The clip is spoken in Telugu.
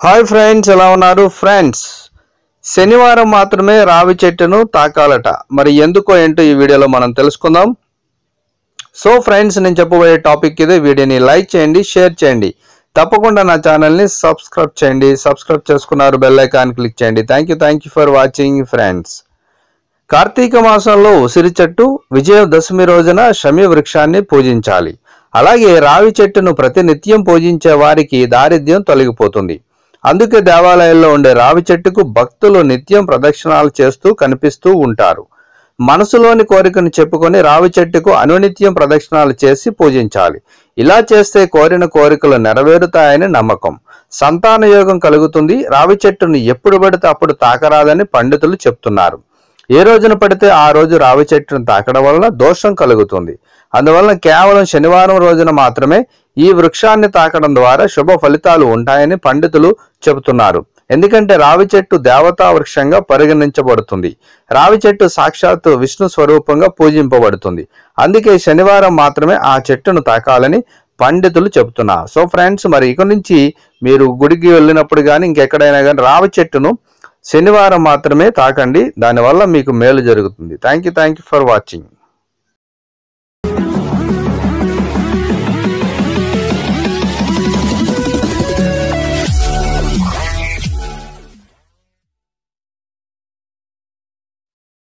హాయ్ ఫ్రెండ్స్, ఎలా ఉన్నారు ఫ్రెండ్స్? శనివారం మాత్రమే రావి చెట్టును తాకాలట. మరి ఎందుకో ఏంటో ఈ వీడియోలో మనం తెలుసుకుందాం. సో ఫ్రెండ్స్, నేను చెప్పబోయే టాపిక్ ఇదే. వీడియోని లైక్ చేయండి, షేర్ చేయండి, తప్పకుండా నా ఛానల్ని సబ్స్క్రైబ్ చేయండి. సబ్స్క్రైబ్ చేసుకున్నారు, బెల్ ఐకాన్ క్లిక్ చేయండి. Thank you for watching friends. Karthika మాసంలో ఉసిరి చెట్టు, విజయదశమి రోజున శమి వృక్షాన్ని పూజించాలి. అలాగే రావి చెట్టును ప్రతినిత్యం పూజించే వారికి దారిద్ర్యం తొలగిపోతుంది. అందుకే దేవాలయాల్లో ఉండే రావి చెట్టుకు భక్తులు నిత్యం ప్రదక్షిణాలు చేస్తూ కనిపిస్తూ ఉంటారు. మనసులోని కోరికను చెప్పుకొని రావి చెట్టుకు అనునిత్యం ప్రదక్షిణాలు చేసి పూజించాలి. ఇలా చేస్తే కోరిన కోరికలు నెరవేరుతాయని నమ్మకం. సంతాన యోగం కలుగుతుంది. రావి చెట్టును ఎప్పుడు పడితే అప్పుడు తాకరాదని పండితులు చెప్తున్నారు. ఏ రోజున పడితే ఆ రోజు రావి చెట్టును తాకడం వలన దోషం కలుగుతుంది. అందువలన కేవలం శనివారం రోజున మాత్రమే ఈ వృక్షాన్ని తాకడం ద్వారా శుభ ఫలితాలు ఉంటాయని పండితులు చెబుతున్నారు. ఎందుకంటే రావి చెట్టు దేవతా వృక్షంగా పరిగణించబడుతుంది. రావి చెట్టు సాక్షాత్తు విష్ణు స్వరూపంగా పూజింపబడుతుంది. అందుకే శనివారం మాత్రమే ఆ చెట్టును తాకాలని పండితులు చెబుతున్నారు. సో ఫ్రెండ్స్, మరి ఇక నుంచి మీరు గుడికి వెళ్ళినప్పుడు కానీ ఇంకెక్కడైనా కానీ రావి చెట్టును శనివారం మాత్రమే తాకండి. దానివల్ల మీకు మేలు జరుగుతుంది. Thank you for watching.